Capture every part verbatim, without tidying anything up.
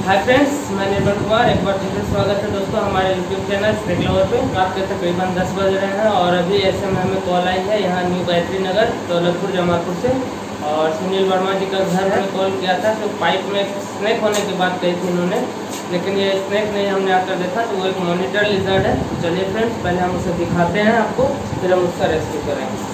Hi friends, मैं निर्मल कुमार एक बार फिर से स्वागत है दोस्तों हमारे यूट्यूब चैनल रेगुलर पे। रात के तकरीबन दस बज रहे हैं और अभी ऐसे में हमें कॉल आई है यहाँ न्यू गायत्री नगर दौलतपुर जमालपुर से। और सुनील वर्मा जी का घर है। कॉल किया था तो पाइप में स्नैक होने की बात कही थी इन्होंने, लेकिन ये स्नैक नहीं हमने आकर देखा तो वो एक मॉनिटर लिजर्ड है। तो चलिए फ्रेंड्स, पहले हम उसे दिखाते हैं आपको, फिर हम उसका रेस्क्यू करेंगे।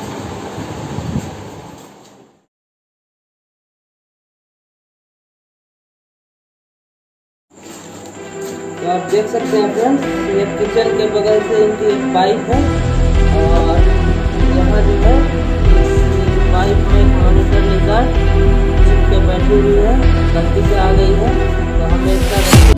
तो आप देख सकते हैं फ्रेंड्स, ये किचन के बगल से इनकी एक पाइप है और यहाँ जो है इस पाइप में एक मॉनिटर लिजर्ड चिप के बैठी हुई है, गलती से आ गई है तो हमें इसका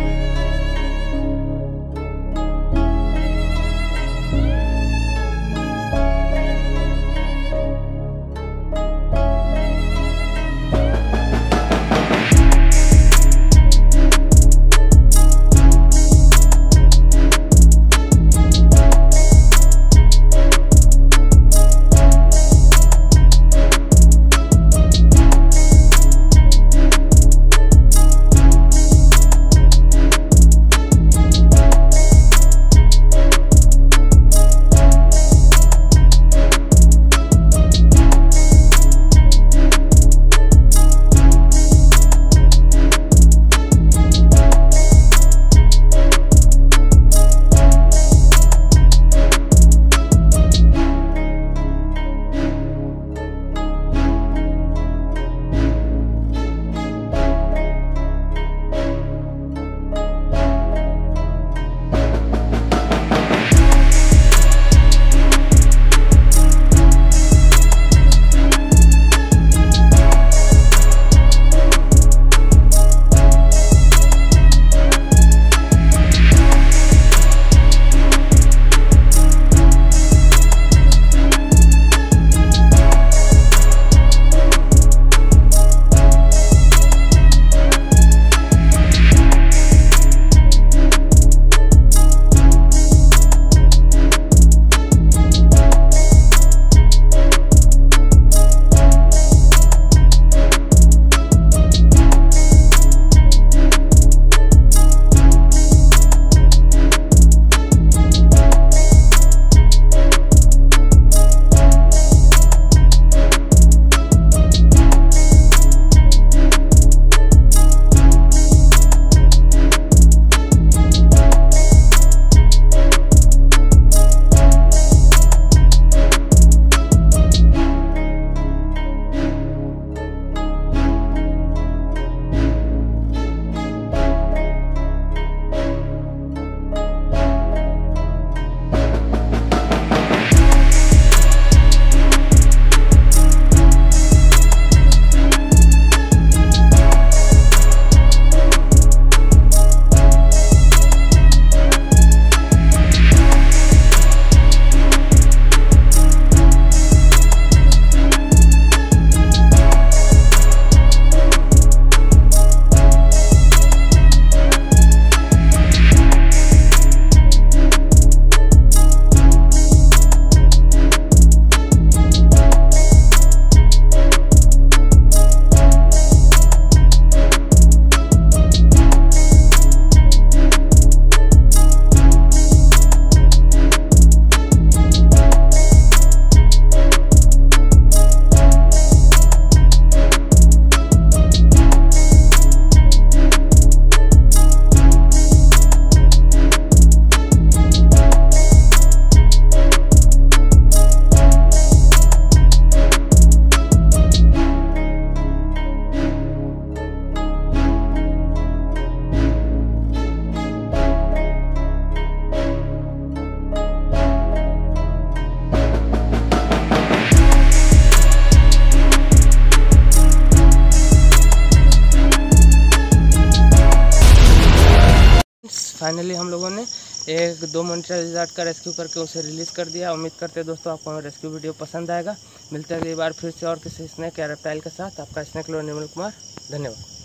फाइनली हम लोगों ने एक दो मॉनिटर लिजर्ड का रेस्क्यू करके उसे रिलीज़ कर दिया। उम्मीद करते हैं दोस्तों आपको हमारा रेस्क्यू वीडियो पसंद आएगा। मिलते हैं अगली बार फिर से और किसी स्नैक या रेप्टाइल के साथ। आपका स्नैक लो निर्मल कुमार, धन्यवाद।